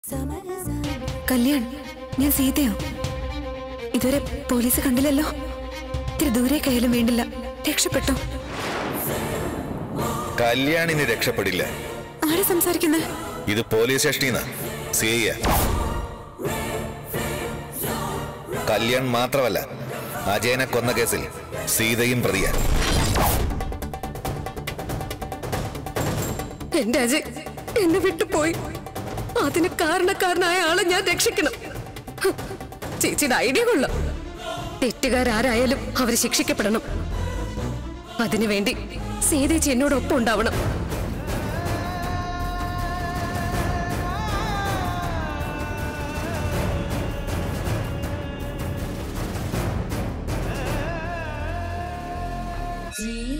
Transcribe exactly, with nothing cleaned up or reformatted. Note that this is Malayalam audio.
കല്യാൺ, ഞാൻ സീതയോ? ഇതുവരെ പോലീസ് കണ്ടില്ലല്ലോ. ഇത്തിരി ദൂരേക്കായാലും വേണ്ടില്ല, രക്ഷപ്പെട്ടോ? കല്യാണിന് രക്ഷപ്പെടില്ല. ആരാ സംസാരിക്കുന്നത്? ഇത് പോലീസ് സ്റ്റേഷനിൽ സി ഐ. കല്യാൺ മാത്രമല്ല, അജയനെ കൊന്ന കേസിൽ സീതയും പ്രതിയാ. എന്റെ അജയ് എന്നെ വിട്ടുപോയി. അതിന് കാരണക്കാരനായ ആളെ ഞാൻ രക്ഷിക്കണം. ചേച്ചിയുടെ ഐഡിയ കൊള്ളാം. തെറ്റുകാരാരായാലും അവർ ശിക്ഷിക്കപ്പെടണം. അതിനുവേണ്ടി സീതേച്ചി എന്നോടൊപ്പം ഉണ്ടാവണം. See